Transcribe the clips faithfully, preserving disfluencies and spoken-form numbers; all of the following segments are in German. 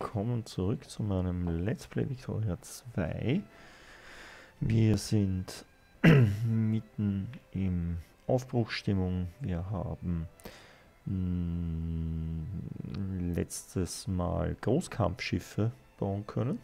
willkommen zurück zu meinem Let's Play Victoria zwei. Wir sind mitten in Aufbruchsstimmung. Wir haben mh, letztes Mal Großkampfschiffe bauen können.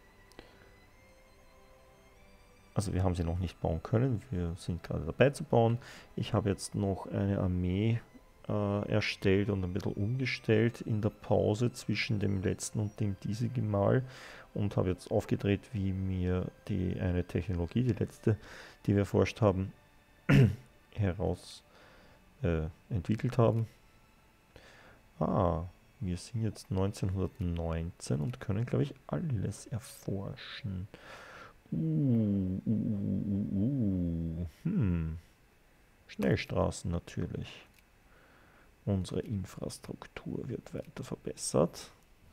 Also wir haben sie noch nicht bauen können, wir sind gerade dabei zu bauen. Ich habe jetzt noch eine Armee äh, erstellt und ein bisschen umgestellt in der Pause zwischen dem letzten und dem diesigen Mal und habe jetzt aufgedreht, wie mir die eine Technologie, die letzte, die wir erforscht haben, heraus äh, entwickelt haben. Ah, wir sind jetzt neunzehnhundertneunzehn und können, glaube ich, alles erforschen. Uh, uh, uh, uh, uh. Hm. Schnellstraßen natürlich. Unsere Infrastruktur wird weiter verbessert.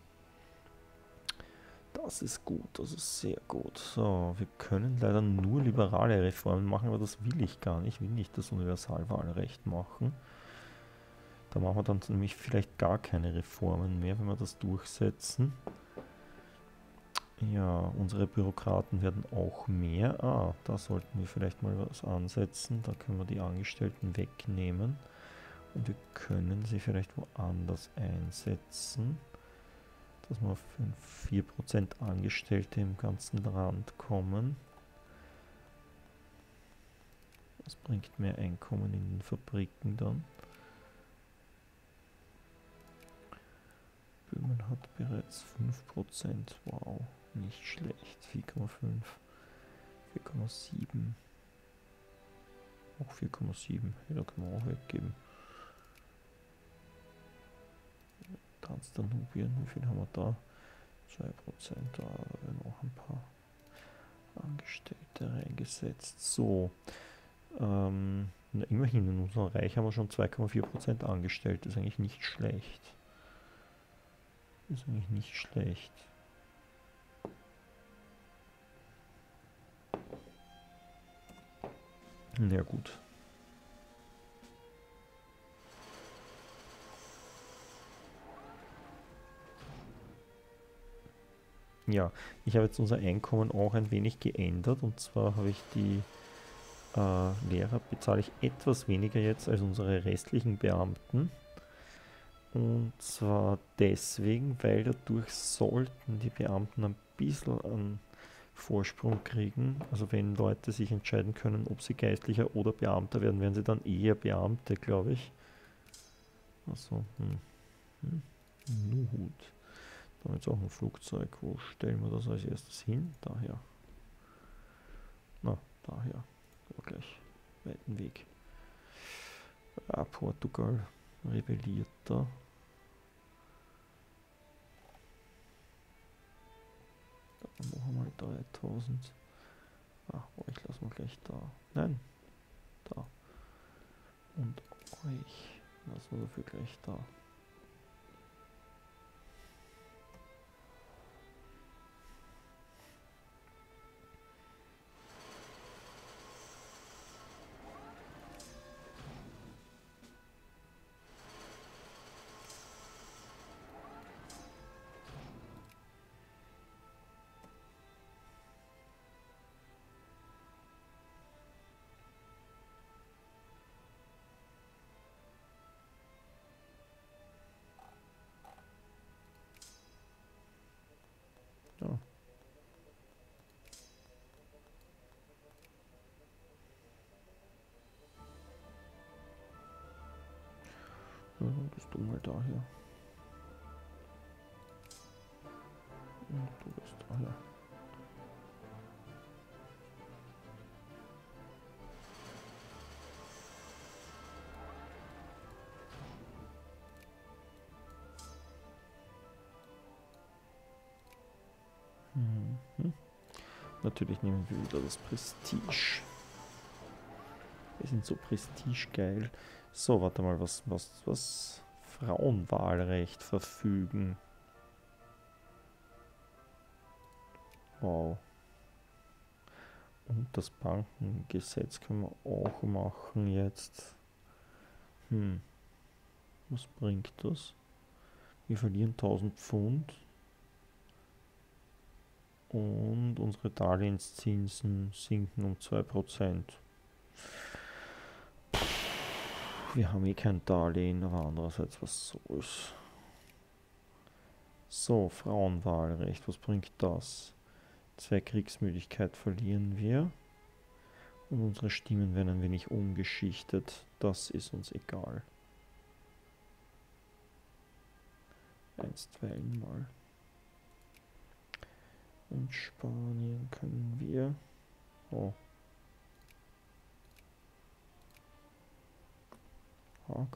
Das ist gut, das ist sehr gut. So, wir können leider nur liberale Reformen machen, aber das will ich gar nicht. Ich will nicht das Universalwahlrecht machen. Da machen wir dann nämlich vielleicht gar keine Reformen mehr, wenn wir das durchsetzen. Ja, unsere Bürokraten werden auch mehr. Ah, da sollten wir vielleicht mal was ansetzen. Da können wir die Angestellten wegnehmen. Und wir können sie vielleicht woanders einsetzen. Dass wir auf vier Prozent Angestellte im ganzen Land kommen. Das bringt mehr Einkommen in den Fabriken dann. Böhmen hat bereits fünf Prozent. Wow. Nicht schlecht. vier Komma fünf. vier Komma sieben. Auch vier Komma sieben. Ja, da können wir auch weggeben. Transdanubien, wie viel haben wir da? zwei Prozent. Da werden auch ein paar Angestellte reingesetzt. So. Ähm, na, immerhin in unserem Reich haben wir schon zwei Komma vier Prozent Angestellte. Das ist eigentlich nicht schlecht. Das ist eigentlich nicht schlecht. Na ja, gut. Ja, ich habe jetzt unser Einkommen auch ein wenig geändert. Und zwar habe ich die äh, Lehrer bezahle ich etwas weniger jetzt als unsere restlichen Beamten. Und zwar deswegen, weil dadurch sollten die Beamten ein bisschen einen Vorsprung kriegen. Also wenn Leute sich entscheiden können, ob sie Geistlicher oder Beamter werden, werden sie dann eher Beamte, glaube ich. Also, hm. Hm. Nuhut. Da haben wir jetzt auch ein Flugzeug. Wo stellen wir das als erstes hin? Daher. Na, daher. Aber gleich weiten Weg. Ah, Portugal rebelliert da. Da noch einmal dreitausend. Ah, euch lassen wir gleich da. Nein, da. Und euch lassen wir dafür gleich da. Ja. Ja, das du mal daher. Und du bist daher. Mhm. Natürlich nehmen wir wieder das Prestige. Wir sind so prestigegeil. So, warte mal, was, was, was Frauenwahlrecht verfügen. Wow. Und das Bankengesetz können wir auch machen jetzt. Hm. Was bringt das? Wir verlieren tausend Pfund. Und unsere Darlehenszinsen sinken um zwei Prozent. Wir haben eh kein Darlehen, aber andererseits, was soll's. So, Frauenwahlrecht, was bringt das? Zwei Kriegsmüdigkeit verlieren wir. Und unsere Stimmen werden ein wenig umgeschichtet. Das ist uns egal. Einstweilen mal. Und Spanien können wir... Oh. Haag.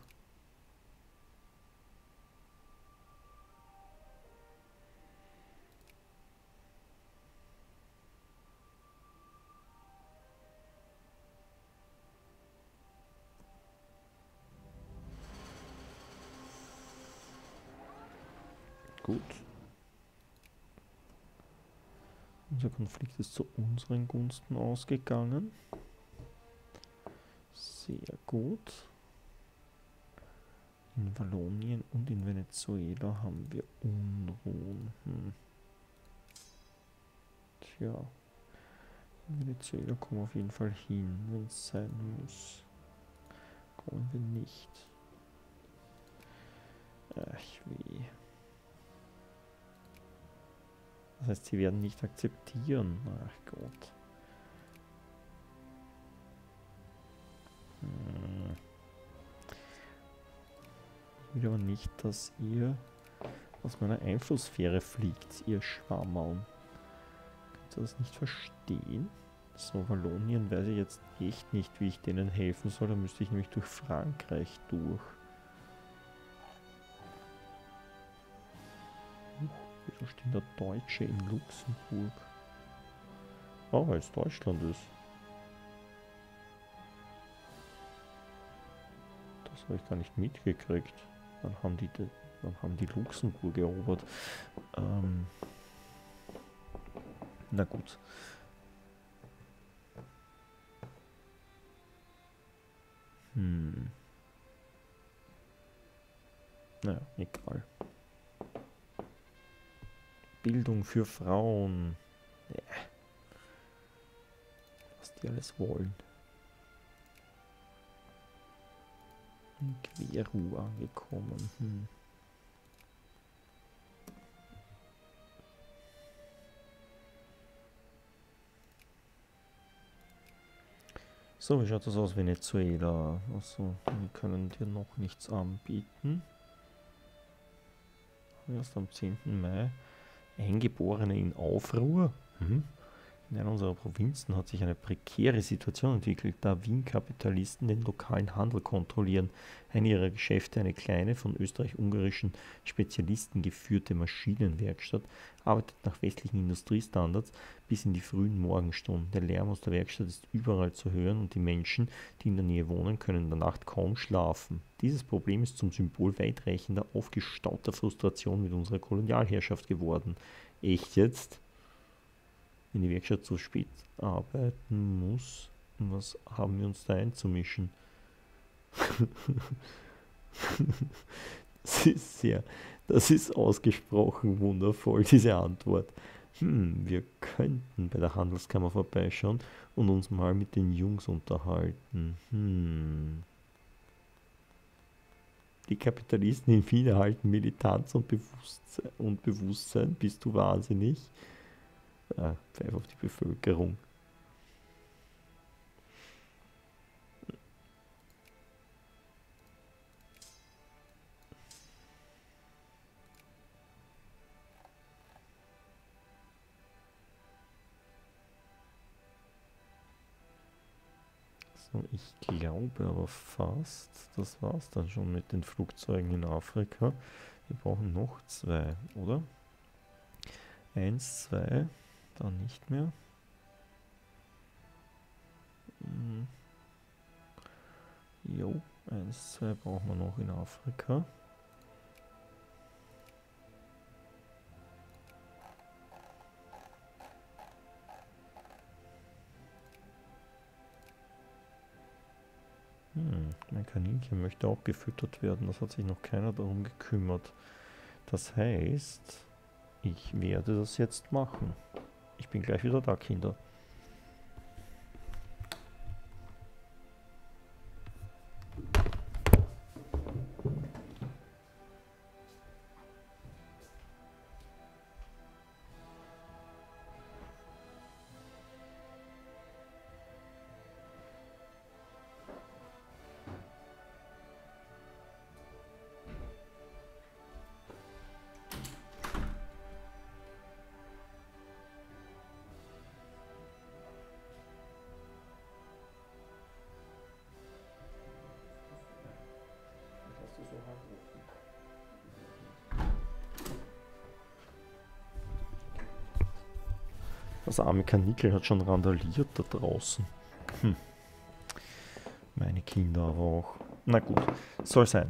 Gut. Unser Konflikt ist zu unseren Gunsten ausgegangen. Sehr gut. In Wallonien und in Venezuela haben wir Unruhen. Hm. Tja. In Venezuela kommen wir auf jeden Fall hin, wenn es sein muss. Kommen wir nicht. Ach weh. Das heißt, sie werden nicht akzeptieren. Ach Gott. Hm. Ich will aber nicht, dass ihr aus meiner Einflusssphäre fliegt, ihr Schwammerln. Könnt ihr das nicht verstehen? So, Wallonien weiß ich jetzt echt nicht, wie ich denen helfen soll. Da müsste ich nämlich durch Frankreich durch. Wieso stehen da Deutsche in Luxemburg? Oh, weil es Deutschland ist. Das habe ich gar nicht mitgekriegt. Dann haben die, dann haben die Luxemburg erobert. Ähm, na gut. Hm. Naja, egal. Bildung für Frauen. Ja. Was die alles wollen. In Queru angekommen. Hm. So, wie schaut das aus, Venezuela? Also, wir können dir noch nichts anbieten. Erst am zehnten Mai. Eingeborene in Aufruhr. Hm? In einer unserer Provinzen hat sich eine prekäre Situation entwickelt, da Wien-Kapitalisten den lokalen Handel kontrollieren. Eine ihrer Geschäfte, eine kleine, von österreich-ungarischen Spezialisten geführte Maschinenwerkstatt, arbeitet nach westlichen Industriestandards bis in die frühen Morgenstunden. Der Lärm aus der Werkstatt ist überall zu hören und die Menschen, die in der Nähe wohnen, können in der Nacht kaum schlafen. Dieses Problem ist zum Symbol weitreichender, aufgestauter Frustration mit unserer Kolonialherrschaft geworden. Echt jetzt? Wenn die Werkstatt so spät arbeiten muss, was haben wir uns da einzumischen? Das ist sehr, das ist ausgesprochen wundervoll, diese Antwort. Hm, wir könnten bei der Handelskammer vorbeischauen und uns mal mit den Jungs unterhalten. Hm. Die Kapitalisten in Wien erhalten Militanz und Bewusstsein, und Bewusstsein. Bist du wahnsinnig? Ah, pfeif auf die Bevölkerung. So, ich glaube aber fast, das war's dann schon mit den Flugzeugen in Afrika. Wir brauchen noch zwei, oder? Eins, zwei, dann nicht mehr. Hm. Jo, eins, zwei brauchen wir noch in Afrika. Hm, mein Kaninchen möchte auch gefüttert werden. Das hat sich noch keiner darum gekümmert. Das heißt, ich werde das jetzt machen. Ich bin gleich wieder da, Kinder. Das arme Kanickel hat schon randaliert da draußen. Hm. Meine Kinder aber auch. Na gut, soll sein.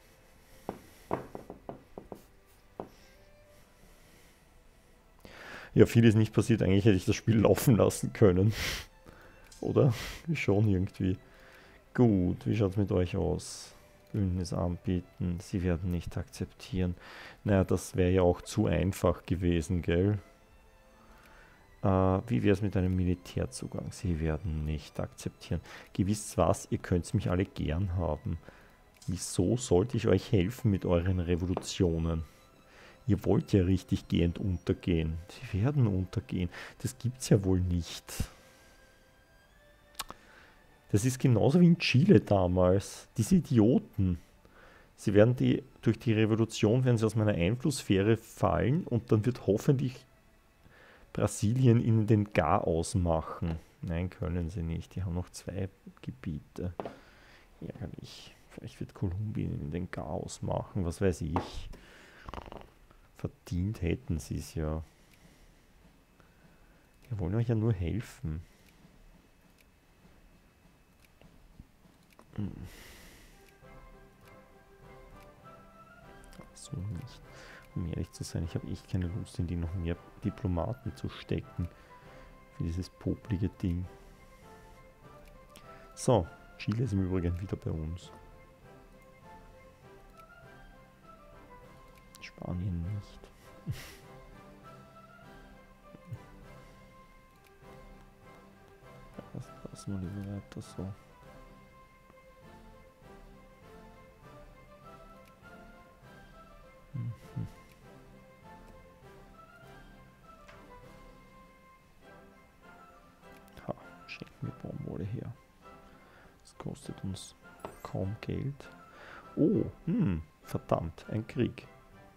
Ja, viel ist nicht passiert. Eigentlich hätte ich das Spiel laufen lassen können. Oder? Schon irgendwie. Gut, wie schaut es mit euch aus? Bündnis anbieten, sie werden nicht akzeptieren. Naja, das wäre ja auch zu einfach gewesen, gell? Uh, wie wäre es mit einem Militärzugang? Sie werden nicht akzeptieren. Gewiss was, ihr könnt mich alle gern haben. Wieso sollte ich euch helfen mit euren Revolutionen? Ihr wollt ja richtig gehend untergehen. Sie werden untergehen. Das gibt's ja wohl nicht. Das ist genauso wie in Chile damals. Diese Idioten. Sie werden die, durch die Revolution werden sie aus meiner Einflusssphäre fallen und dann wird hoffentlich Brasilien ihnen den Garaus machen. Nein, können sie nicht. Die haben noch zwei Gebiete. Ärgerlich. Vielleicht wird Kolumbien ihnen den Garaus machen. Was weiß ich. Verdient hätten sie es ja. Wir wollen euch ja nur helfen. Hm. So nicht. Um ehrlich zu sein, ich habe echt keine Lust, in die noch mehr Diplomaten zu stecken. Für dieses poplige Ding. So, Chile ist im Übrigen wieder bei uns. Spanien nicht. Das lassen wir lieber weiter so. Mhm. Ha, schenken wir Baumwolle her. Das kostet uns kaum Geld. Oh, hm, verdammt, ein Krieg.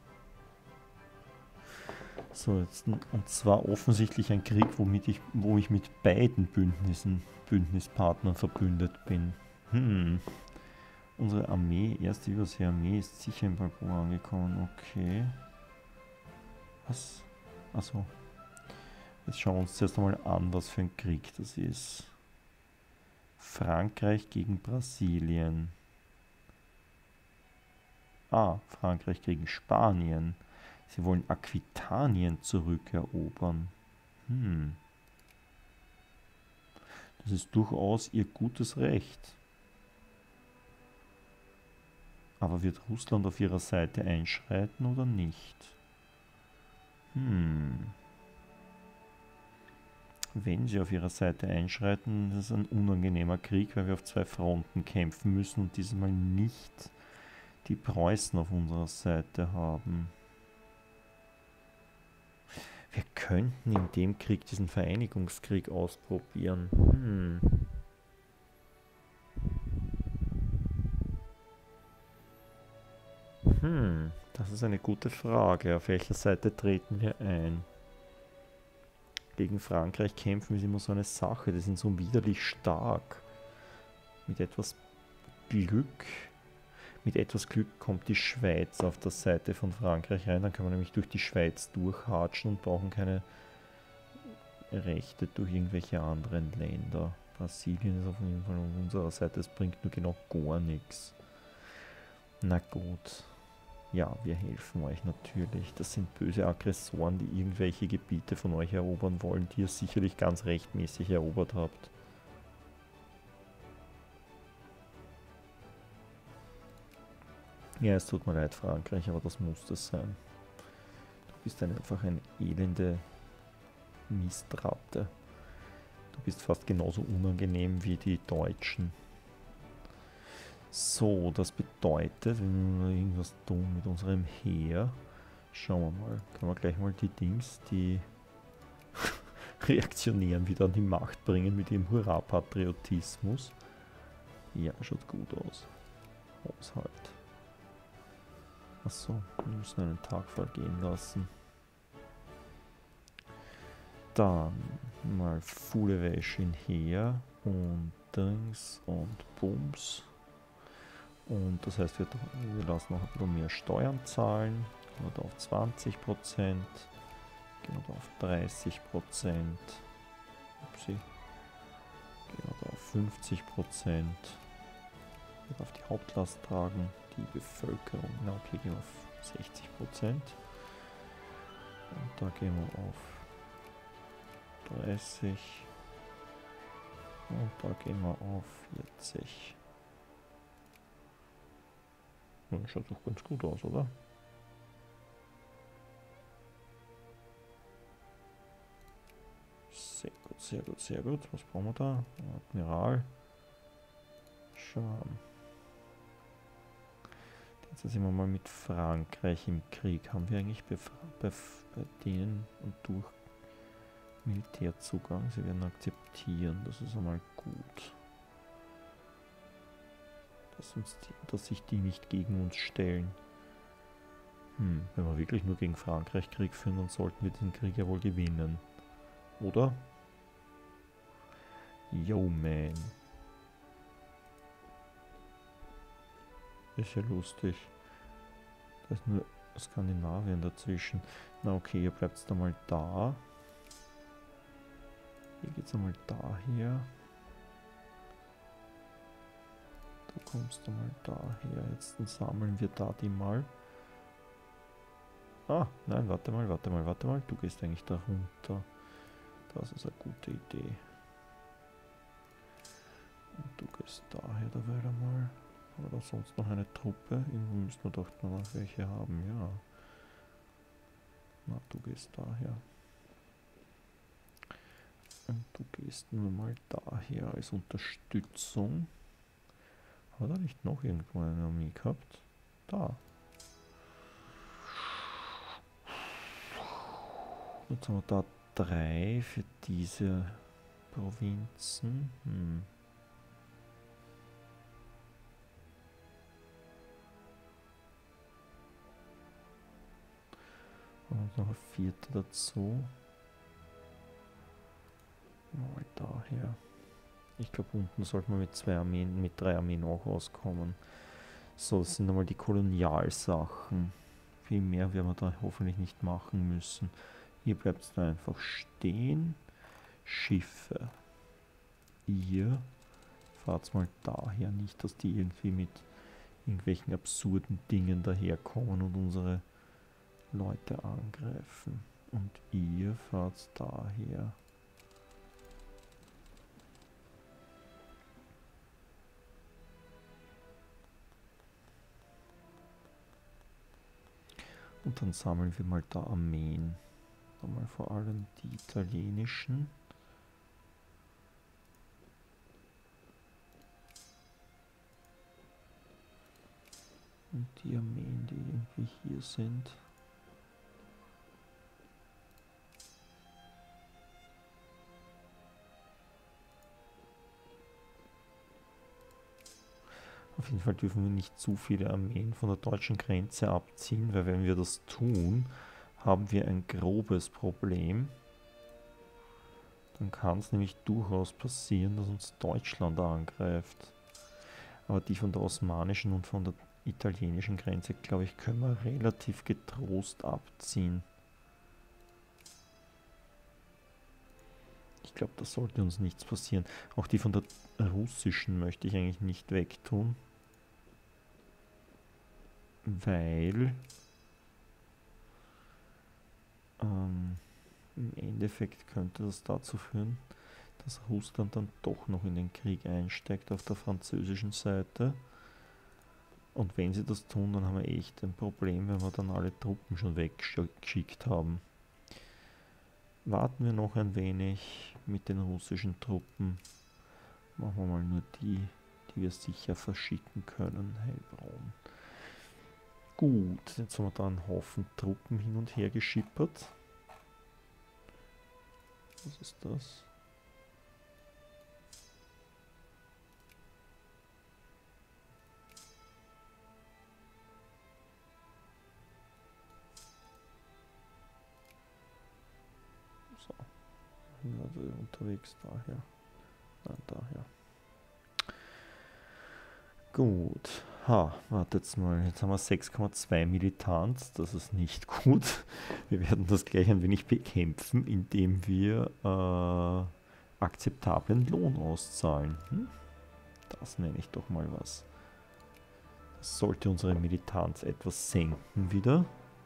So, jetzt, und zwar offensichtlich ein Krieg, womit ich, wo ich mit beiden Bündnissen, Bündnispartnern verbündet bin. Hm. Unsere Armee, erste Überseearmee, ist sicher in Balboa angekommen. Okay. Was? Achso. Jetzt schauen wir uns zuerst einmal an, was für ein Krieg das ist. Frankreich gegen Brasilien. Ah, Frankreich gegen Spanien. Sie wollen Aquitanien zurückerobern. Hm. Das ist durchaus ihr gutes Recht. Aber wird Russland auf ihrer Seite einschreiten oder nicht? Hm. Wenn sie auf ihrer Seite einschreiten, das ist ein unangenehmer Krieg, weil wir auf zwei Fronten kämpfen müssen und dieses Mal nicht die Preußen auf unserer Seite haben. Wir könnten in dem Krieg diesen Vereinigungskrieg ausprobieren. Hm. Hm, das ist eine gute Frage. Auf welcher Seite treten wir ein? Gegen Frankreich kämpfen ist immer so eine Sache. Die sind so widerlich stark. Mit etwas Glück, mit etwas Glück kommt die Schweiz auf der Seite von Frankreich rein. Dann kann man nämlich durch die Schweiz durchhatschen und brauchen keine Rechte durch irgendwelche anderen Länder. Brasilien ist auf jeden Fall auf unserer Seite. Es bringt nur genau gar nichts. Na gut. Ja, wir helfen euch natürlich. Das sind böse Aggressoren, die irgendwelche Gebiete von euch erobern wollen, die ihr sicherlich ganz rechtmäßig erobert habt. Ja, es tut mir leid, Frankreich, aber das muss es sein. Du bist einfach eine elende Mistratte. Du bist fast genauso unangenehm wie die Deutschen. So, das bedeutet, wenn wir irgendwas tun mit unserem Heer, schauen wir mal, können wir gleich mal die Dings, die Reaktionären wieder an die Macht bringen mit ihrem Hurra-Patriotismus. Ja, schaut gut aus. Haushalt. Achso, wir müssen einen Tag vergehen lassen. Dann mal Fulle Wäsche in Heer und Dings und Bums. Und das heißt, wir, wir lassen noch ein bisschen mehr Steuern zahlen. Gehen wir da auf zwanzig Prozent. Gehen wir da auf dreißig Prozent. Upsi. Gehen wir da auf fünfzig Prozent. Wird auf die Hauptlast tragen. Die Bevölkerung. Na okay, gehen wir auf sechzig Prozent. Und da gehen wir auf dreißig. Und da gehen wir auf vierzig. Ja, schaut doch ganz gut aus, oder? Sehr gut, sehr gut, sehr gut. Was brauchen wir da? Admiral. Scham. Jetzt sind wir mal mit Frankreich im Krieg. Haben wir eigentlich bei, bei, bei denen und durch Militärzugang? Sie werden akzeptieren. Das ist einmal gut. Dass, uns die, dass sich die nicht gegen uns stellen. Hm, wenn wir wirklich nur gegen Frankreich Krieg führen, dann sollten wir den Krieg ja wohl gewinnen. Oder? Yo, man. Ist ja lustig. Da ist nur Skandinavien dazwischen. Na okay, ihr bleibt da mal da. Hier geht's einmal daher. Du kommst einmal daher. Jetzt sammeln wir da die mal. Ah, nein, warte mal, warte mal, warte mal. Du gehst eigentlich da runter. Das ist eine gute Idee. Und du gehst daher, da wäre mal. Oder sonst noch eine Truppe? Irgendwo müssen wir doch noch welche haben, ja. Na, du gehst daher. Und du gehst nur mal daher als Unterstützung. Hat er nicht noch irgendwo eine Armee gehabt? Da. Jetzt haben wir da drei für diese Provinzen. Hm. Und noch ein vierter dazu. Mal daher. Ich glaube, unten sollte man mit zwei Armeen, mit drei Armeen auch auskommen. So, das sind einmal die Kolonialsachen. Viel mehr werden wir da hoffentlich nicht machen müssen. Hier bleibt es da einfach stehen. Schiffe. Ihr fahrt mal daher. Nicht, dass die irgendwie mit irgendwelchen absurden Dingen daherkommen und unsere Leute angreifen. Und ihr fahrt daher. Und dann sammeln wir mal da Armeen. Mal vor allem die italienischen. Und die Armeen, die irgendwie hier sind. Auf jeden Fall dürfen wir nicht zu viele Armeen von der deutschen Grenze abziehen, weil wenn wir das tun, haben wir ein grobes Problem. Dann kann es nämlich durchaus passieren, dass uns Deutschland angreift. Aber die von der osmanischen und von der italienischen Grenze, glaube ich, können wir relativ getrost abziehen. Ich glaube, da sollte uns nichts passieren. Auch die von der russischen möchte ich eigentlich nicht wegtun. Weil ähm, im Endeffekt könnte das dazu führen, dass Russland dann doch noch in den Krieg einsteigt auf der französischen Seite. Und wenn sie das tun, dann haben wir echt ein Problem, wenn wir dann alle Truppen schon weggeschickt haben. warten wir noch ein wenig mit den russischen Truppen. Machen wir mal nur die, die wir sicher verschicken können. Heilbraun. Gut, jetzt haben wir da einen Haufen Truppen hin und her geschippert. Was ist das? So, also unterwegs daher. Nein, daher. Gut. Ha, wartet mal. Jetzt haben wir sechs Komma zwei Militanz. Das ist nicht gut. Wir werden das gleich ein wenig bekämpfen, indem wir äh, akzeptablen Lohn auszahlen. Hm? Das nenne ich doch mal was. Das sollte unsere Militanz etwas senken wieder.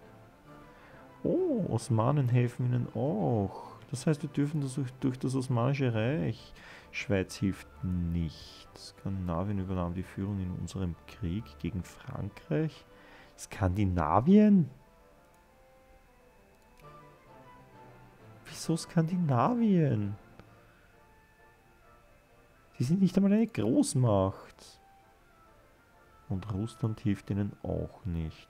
Oh, Osmanen helfen ihnen auch. Das heißt, wir dürfen das durch, durch das Osmanische Reich. Schweiz hilft nicht. Skandinavien übernahm die Führung in unserem Krieg gegen Frankreich. Skandinavien? Wieso Skandinavien? Sie sind nicht einmal eine Großmacht. Und Russland hilft ihnen auch nicht.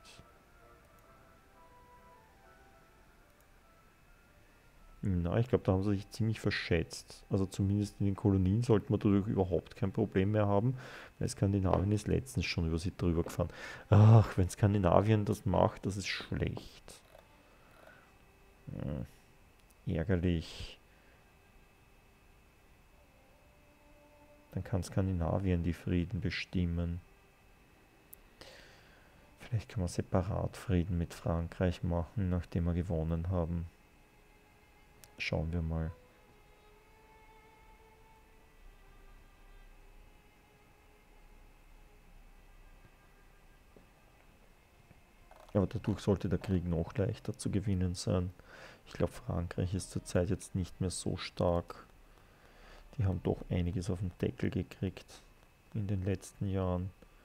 Na, ich glaube, da haben sie sich ziemlich verschätzt. Also zumindest in den Kolonien sollte man dadurch überhaupt kein Problem mehr haben, weil Skandinavien ist letztens schon über sie drüber gefahren. Ach, wenn Skandinavien das macht, das ist schlecht. Hm, ärgerlich. Dann kann Skandinavien die Frieden bestimmen. Vielleicht kann man separat Frieden mit Frankreich machen, nachdem wir gewonnen haben. Schauen wir mal. Aber dadurch sollte der Krieg noch leichter zu gewinnen sein. Ich glaube, Frankreich ist zurzeit jetzt nicht mehr so stark. Die haben doch einiges auf den Deckel gekriegt in den letzten Jahren.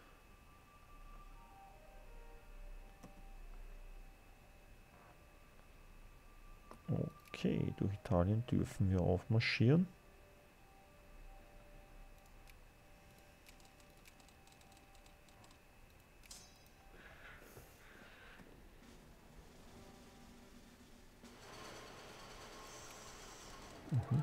Okay, durch Italien dürfen wir aufmarschieren. Mhm.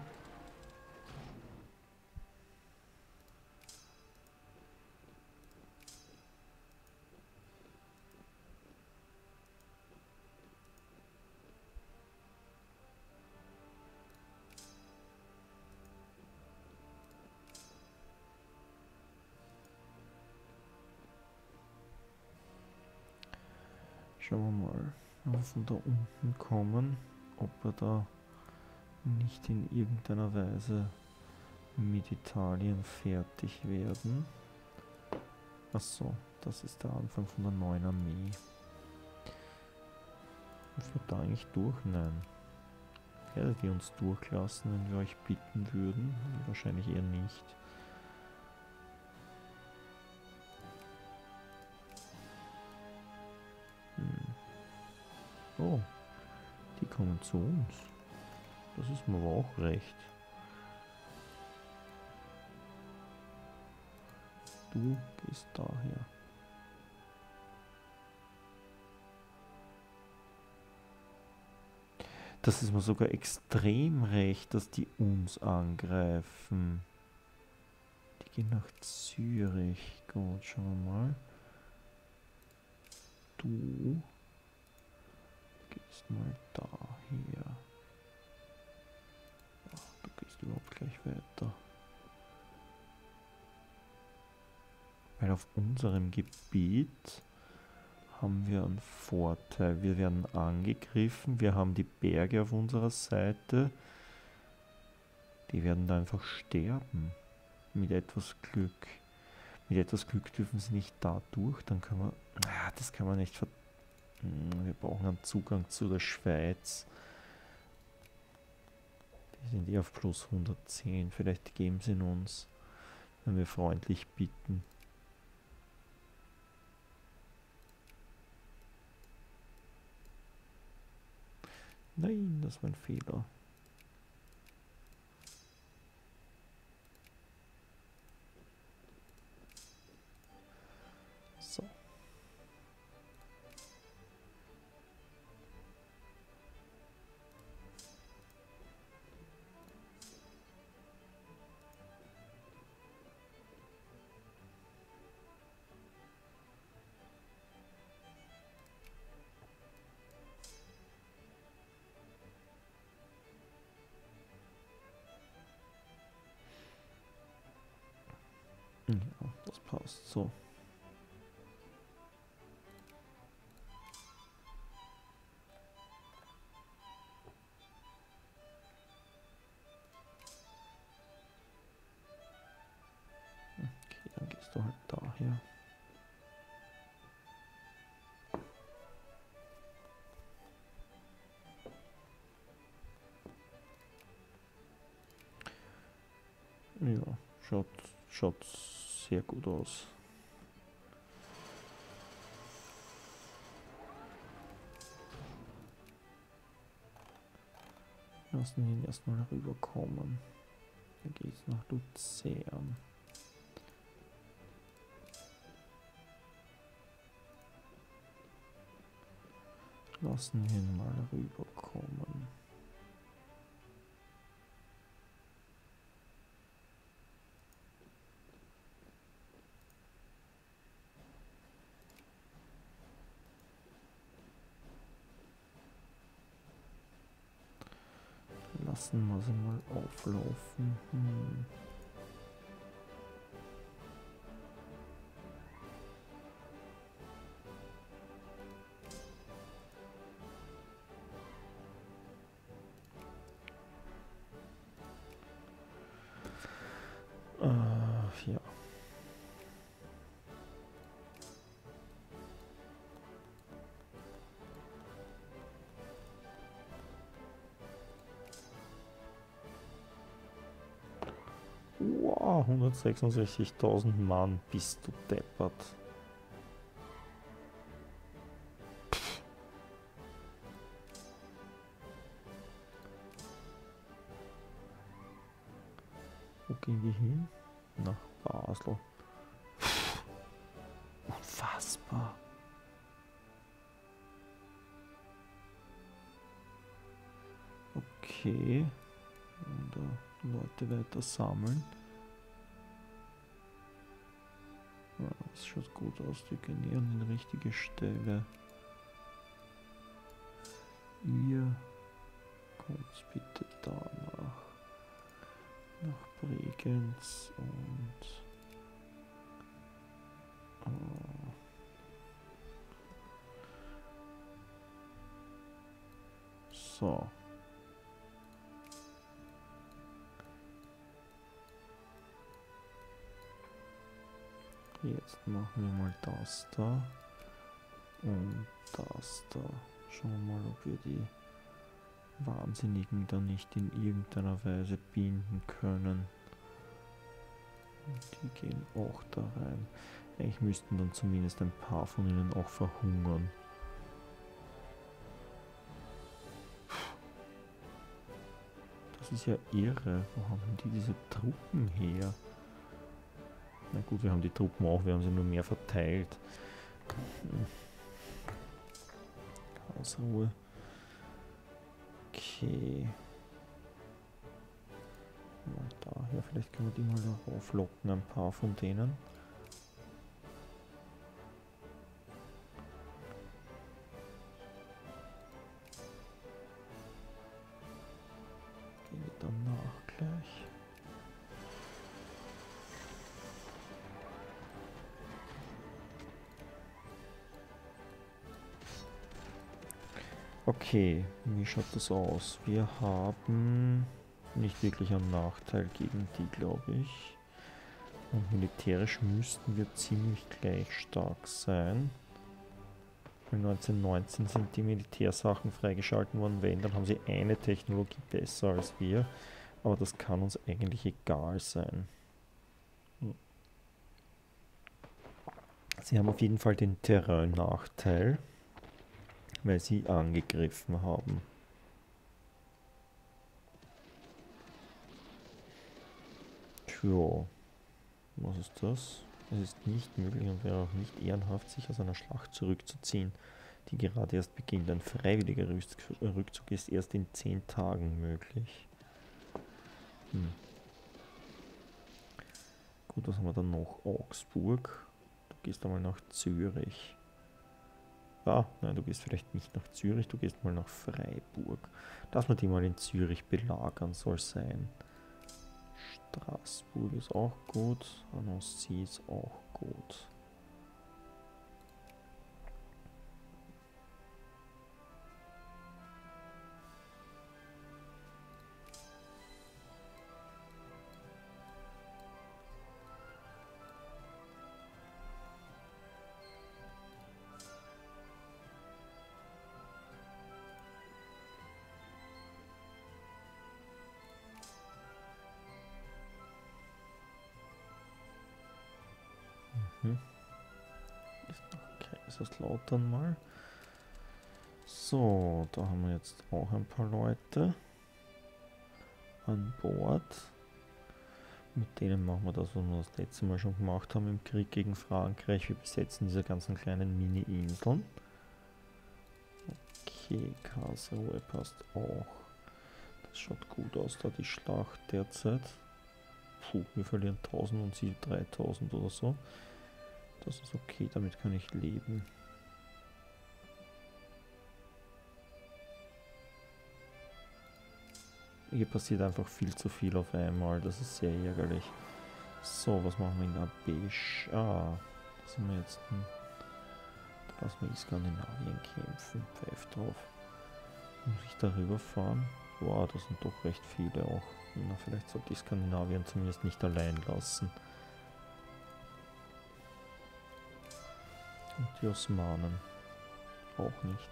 Schauen wir mal, wenn wir von da unten kommen, ob wir da nicht in irgendeiner Weise mit Italien fertig werden. Achso, das ist der Anfang von der neuen Armee. Müssen wir da eigentlich durch? Nein. Werdet ihr uns durchlassen, wenn wir euch bitten würden? Wahrscheinlich eher nicht. Hm. Oh, die kommen zu uns. Das ist mir aber auch recht. Du gehst daher. Das ist mir sogar extrem recht, dass die uns angreifen. Die gehen nach Zürich. Gut, schauen wir mal. Du gehst mal daher. Ach, du gehst überhaupt gleich weiter. Weil auf unserem Gebiet haben wir einen Vorteil. Wir werden angegriffen, wir haben die Berge auf unserer Seite. Die werden da einfach sterben. Mit etwas Glück. Mit etwas Glück dürfen sie nicht da durch, dann können wir... Ah, das kann man nicht ver... Wir brauchen einen Zugang zu der Schweiz. Die sind eh auf plus hundertzehn. Vielleicht geben sie ihn uns, wenn wir freundlich bitten. Nein, das war ein Fehler. Ja, das passt so. Okay, dann gehst du halt daher. Ja, schaut, schaut sehr gut aus. Lassen ihn erstmal rüberkommen. Dann geht es nach Luzern. Lassen wir ihn mal rüberkommen. Lassen wir sie mal auflaufen. Hm. Äh, ja. Wow, hundertsechsundsechzigtausend Mann, bist du deppert. Wo gehen wir hin? Nach Basel. Unfassbar. Okay. Und uh, Leute weiter sammeln. Ja, das schaut gut aus, die gehen hier an die richtige Stelle. Ihr kommt bitte danach. Nach Bregenz und uh, so. Jetzt machen wir mal das da und das da. Schauen wir mal, ob wir die Wahnsinnigen da nicht in irgendeiner Weise binden können. Die gehen auch da rein. Eigentlich müssten dann zumindest ein paar von ihnen auch verhungern. Das ist ja irre. Wo haben die diese Truppen her? Na gut, wir haben die Truppen auch, wir haben sie nur mehr verteilt. Hausruhe. Okay. Mal daher, vielleicht können wir die mal darauf locken, ein paar von denen. Gehen wir danach gleich. Okay, wie schaut das aus? Wir haben nicht wirklich einen Nachteil gegen die, glaube ich. Und militärisch müssten wir ziemlich gleich stark sein. Weil neunzehnhundertneunzehn sind die Militärsachen freigeschalten worden. Wenn, dann haben sie eine Technologie besser als wir. Aber das kann uns eigentlich egal sein. Sie haben auf jeden Fall den Terrain-Nachteil, weil sie angegriffen haben. Tja, was ist das? Es ist nicht möglich und wäre auch nicht ehrenhaft, sich aus einer Schlacht zurückzuziehen, die gerade erst beginnt. Ein freiwilliger Rückzug ist erst in zehn Tagen möglich. Hm. Gut, was haben wir dann noch? Augsburg. Du gehst einmal nach Zürich. Ah, nein, du gehst vielleicht nicht nach Zürich, du gehst mal nach Freiburg. Dass wir die mal in Zürich belagern, soll sein. Straßburg ist auch gut. Annecy ist auch gut. Mhm. Ist noch Kaiserslautern mal. So, da haben wir jetzt auch ein paar Leute an Bord. Mit denen machen wir das, was wir das letzte Mal schon gemacht haben im Krieg gegen Frankreich. Wir besetzen diese ganzen kleinen Mini-Inseln. Okay, Karlsruhe passt auch. Das schaut gut aus, da die Schlacht derzeit. Puh, wir verlieren tausend und sie dreitausend oder so. Das ist okay, damit kann ich leben. Hier passiert einfach viel zu viel auf einmal, das ist sehr ärgerlich. So, was machen wir in Abesh? Ah, da sind wir jetzt. Hm, da lassen wir in Skandinavien kämpfen. Pfeif drauf. Muss ich darüber fahren? Wow, das sind doch recht viele auch. Na, vielleicht sollte ich Skandinavien zumindest nicht allein lassen. Und die Osmanen auch nicht.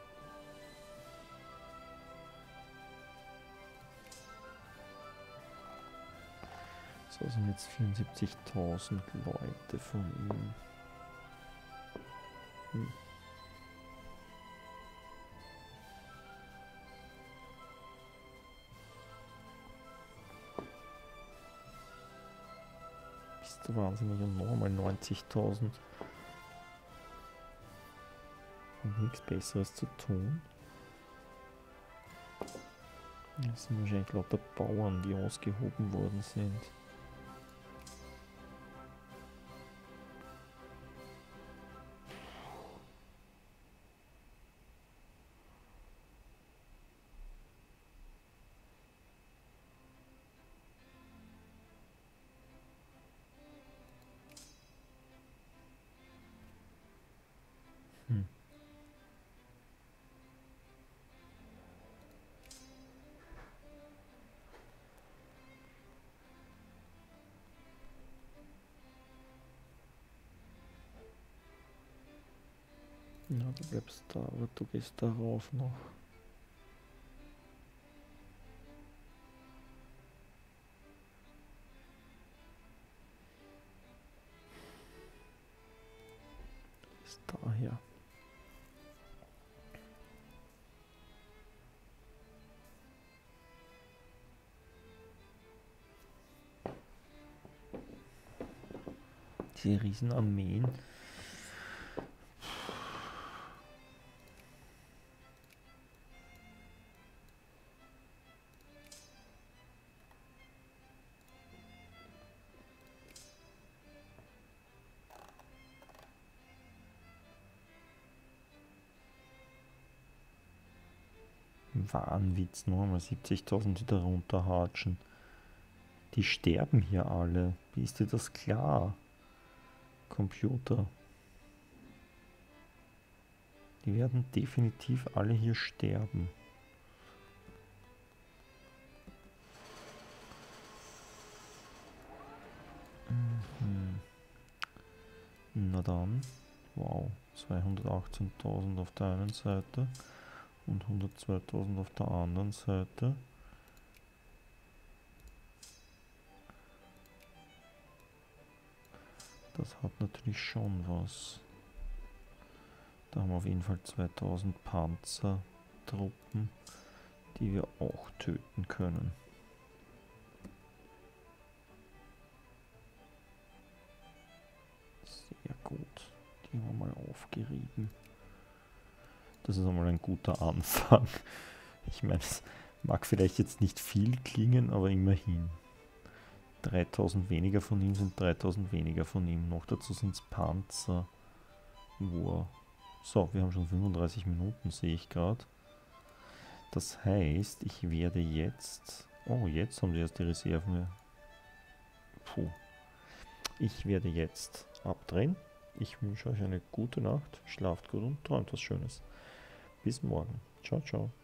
So sind jetzt vierundsiebzigtausend Leute von ihm. Hm. Bist du wahnsinnig, und nochmal neunzigtausend. Und nichts Besseres zu tun. Das sind wahrscheinlich lauter Bauern, die ausgehoben worden sind. Hm. Ja, du bleibst da, aber du gehst darauf noch. Ist daher. Diese Riesenarmeen. Wahnwitz, nochmal siebzigtausend, die da runterhatschen. Die sterben hier alle. Wie ist dir das klar? Computer. Die werden definitiv alle hier sterben. Mhm. Na dann. Wow. zweihundertachtzehntausend auf der einen Seite und hundertzweitausend auf der anderen Seite. Das hat natürlich schon was. Da haben wir auf jeden Fall zweitausend Panzertruppen, die wir auch töten können. Sehr gut. Die haben wir mal aufgerieben. Das ist einmal ein guter Anfang. Ich meine, es mag vielleicht jetzt nicht viel klingen, aber immerhin. dreitausend weniger von ihm sind dreitausend weniger von ihm. Noch dazu sind es Panzer. Wow. So, wir haben schon fünfunddreißig Minuten, sehe ich gerade. Das heißt, ich werde jetzt... Oh, jetzt haben die erst die Reserven Puh. Ich werde jetzt abdrehen. Ich wünsche euch eine gute Nacht, schlaft gut und träumt was Schönes. Bis morgen. Ciao, ciao.